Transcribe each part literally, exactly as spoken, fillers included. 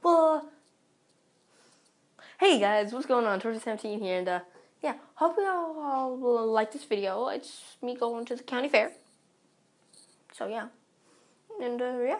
Well, hey guys, what's going on? Tortoise seventeen here, and uh, yeah, hope you all, all will like this video. It's me going to the county fair. So yeah, and uh, yeah.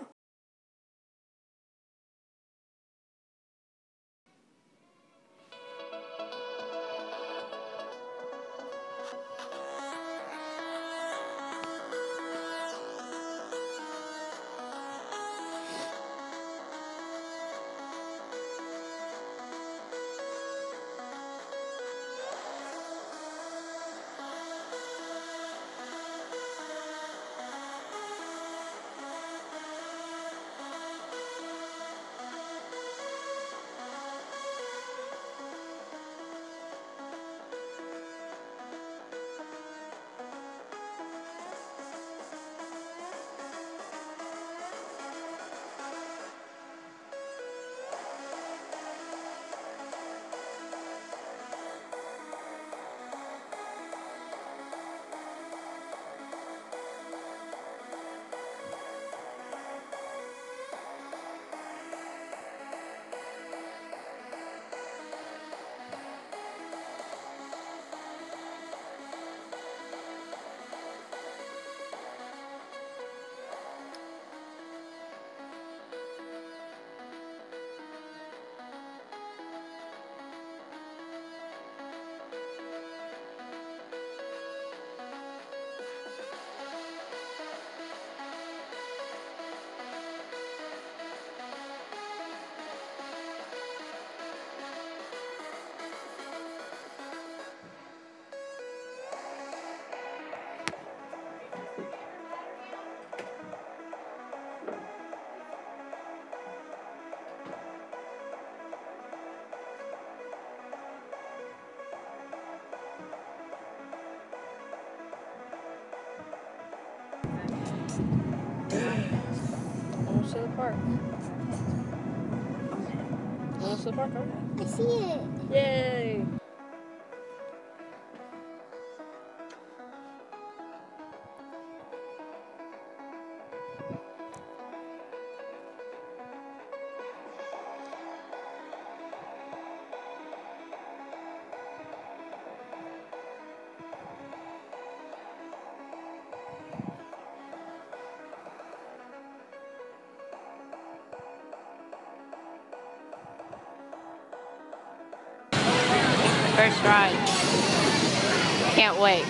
Almost to the park. Almost to the park, aren't we? I see it. Yay! First ride. Can't wait.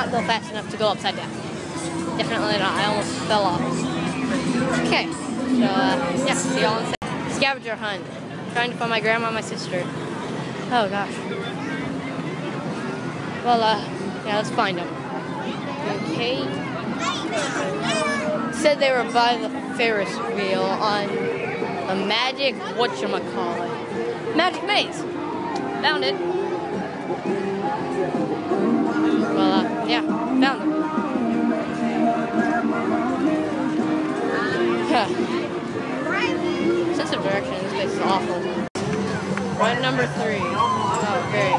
not go fast enough to go upside down. Definitely not. I almost fell off. Okay, so uh, yeah, see y'all in a second. Scavenger hunt. Trying to find my grandma and my sister. Oh gosh. Well, uh, yeah, let's find them. Okay. Said they were by the Ferris wheel on a magic whatchamacallit. Magic maze. Found it. Well, uh, yeah, found them. Huh. Sense of direction in this place is awful. Ride number three. Oh, great.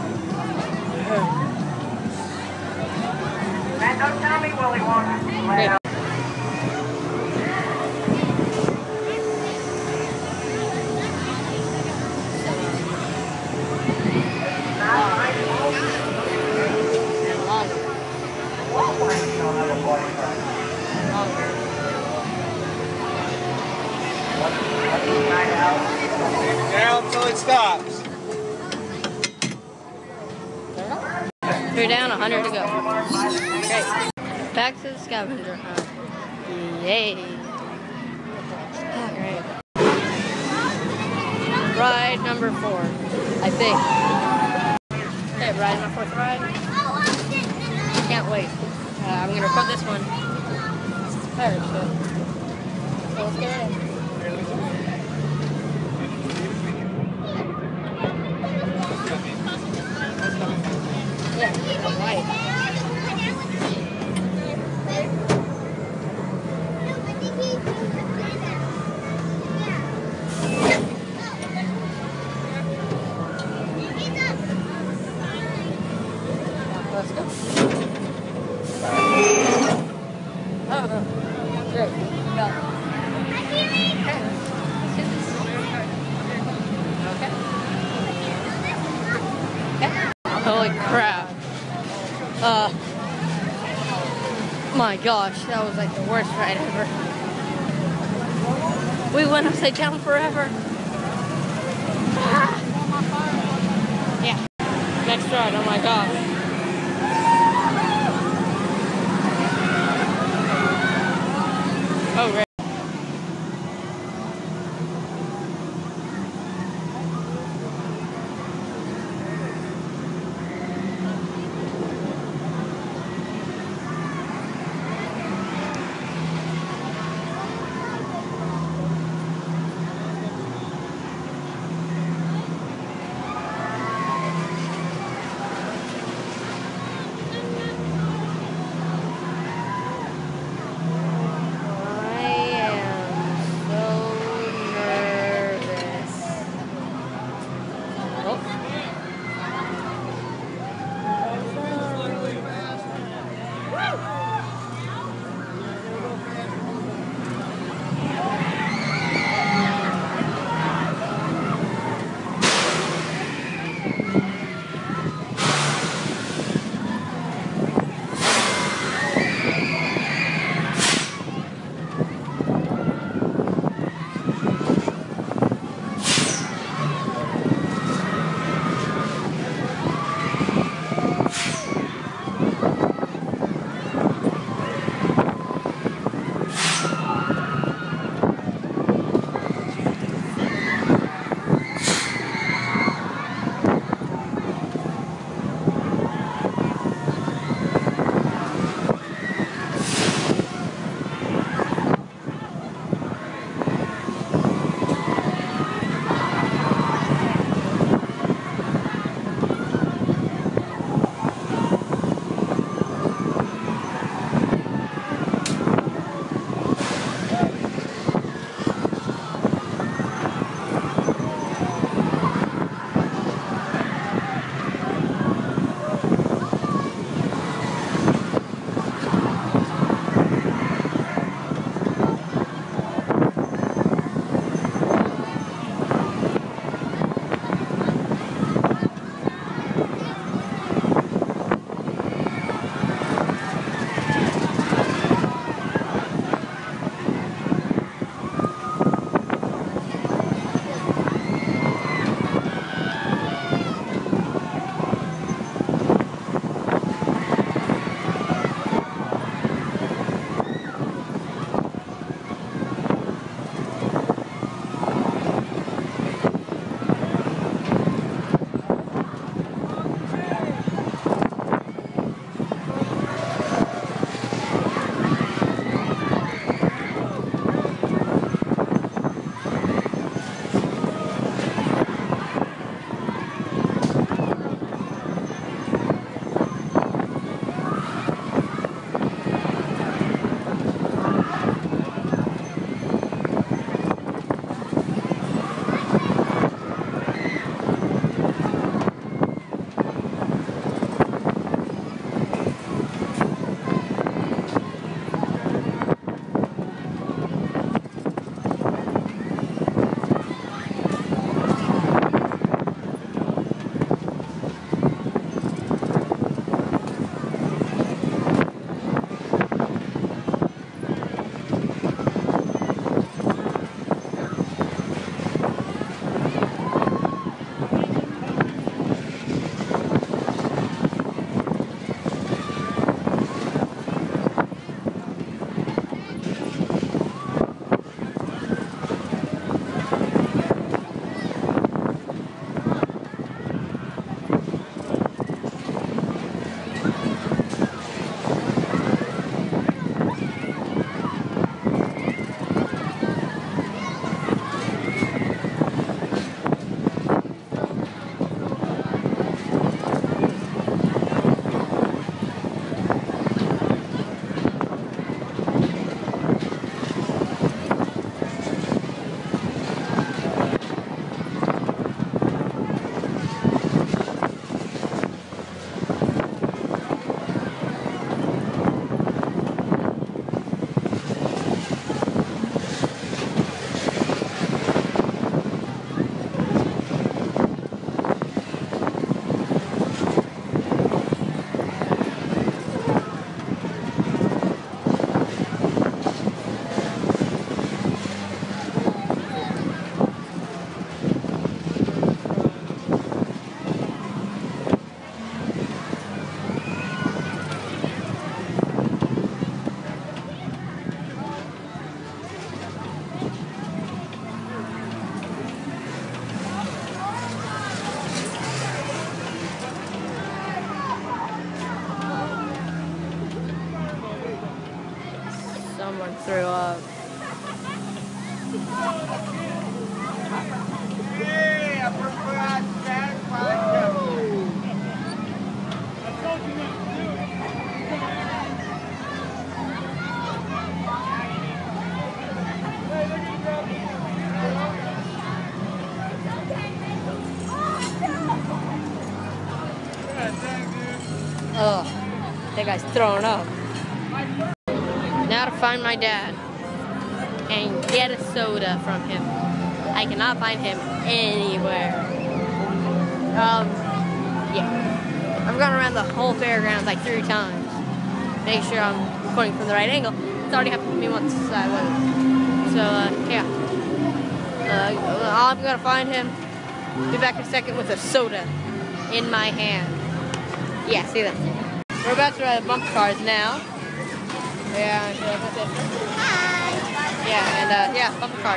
Man, don't tell me Willie Wonka. Great. Down until it stops. We're down one hundred to go. Great. Back to the scavenger hunt. Yay. Alright. Ride number four, I think. Okay, ride my fourth ride. Can't wait. Uh, I'm gonna record this one. There it should. So let's get it. Yeah, right. Let's go. Oh, great. Go. Okay. Let's do this. Okay. Okay. Holy crap. Uh, my gosh, that was like the worst ride ever. We went upside down forever. Ah. Yeah. Next ride, oh my gosh. Oh, great. Someone threw up. Oh, that guy's throwing up. Now to find my dad and get a soda from him. I cannot find him anywhere. Um, yeah. I've gone around the whole fairgrounds like three times. Make sure I'm recording from the right angle. It's already happened to me once. So, I wasn't. So uh, yeah. Uh, I'm gonna find him. Be back in a second with a soda in my hand. Yeah, see that? We're about to ride bumper cars now. Yeah, that's it. Yeah, and uh, yeah, bumper cars.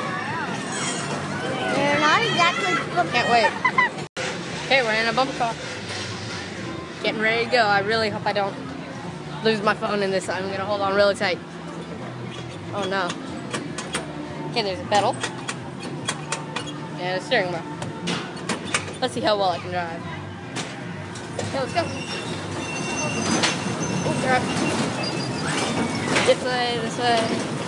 They're not exactly bumper. Can't wait. Okay, we're in a bumper car. Getting ready to go. I really hope I don't lose my phone in this. I'm gonna hold on really tight. Oh no. Okay, there's a pedal. And a steering wheel. Let's see how well I can drive. Okay, let's go. Ooh, they're up. This way, this way.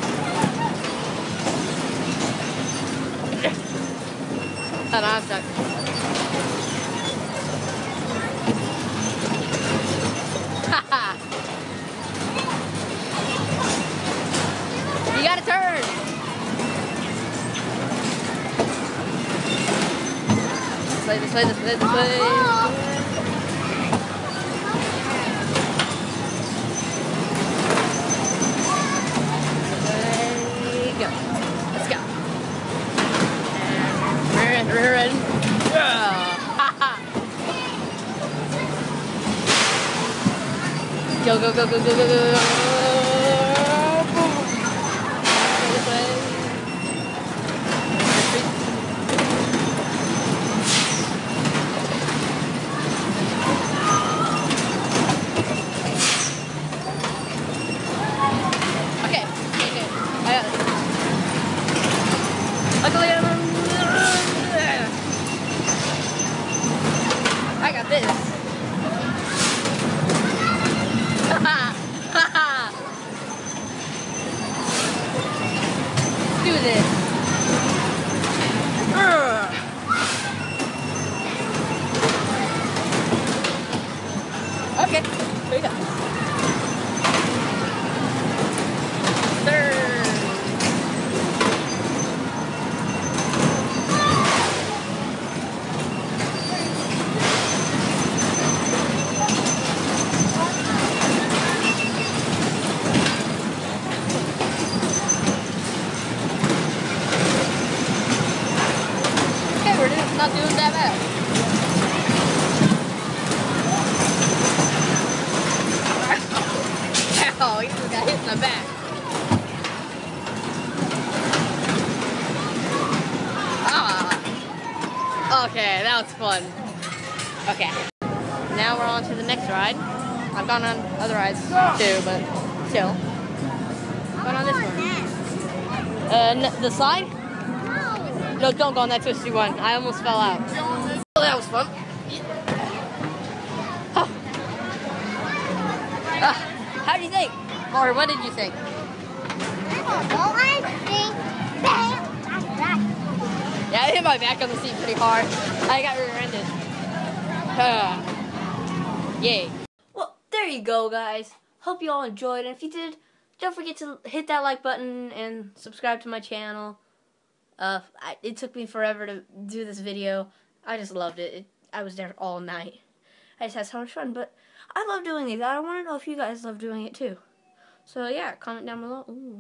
Oh no, I'm stuck. Haha! You gotta turn! This way, this way, this way, this way. We're in. Go, go, go, go, go, go, go, go. This way. Okay, okay, I got it. Luckily, I'm I got this. Do this. Urgh. Okay, here we go. Third. Not doing that bad. Oh, he just got hit in the back. Ah. Okay, that was fun. Okay. Now we're on to the next ride. I've gone on other rides too, but still. I've gone on this one. Uh, the slide? No, don't go on that twisty one. I almost fell out. Oh, that was fun. Huh. Uh, how do you think? Or what did you think? Well, I think that. Yeah, I hit my back on the seat pretty hard. I got rear-ended. Uh, yay. Well, there you go, guys. Hope you all enjoyed. And if you did, don't forget to hit that like button and subscribe to my channel. Uh, I, it took me forever to do this video. I just loved it. it. I was there all night. I just had so much fun, but I love doing these. I want to know if you guys love doing it too. So yeah, comment down below. Ooh.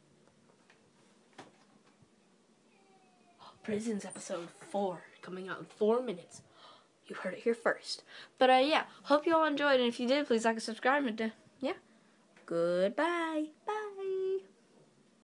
Prisons episode four coming out in four minutes. You heard it here first. But uh, yeah, hope you all enjoyed, and if you did, please like and subscribe. And uh, yeah, goodbye. Bye.